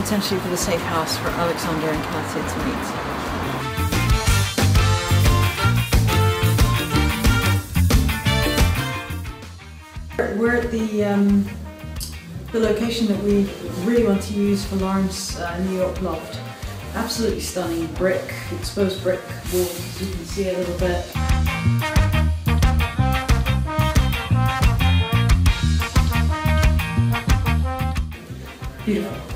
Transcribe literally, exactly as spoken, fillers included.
potentially for the safe house for Alexander and Katya to meet. We're at the, um, the location that we really want to use for Lauren's uh, New York loft. Absolutely stunning brick, exposed brick walls, as you can see a little bit. Beautiful.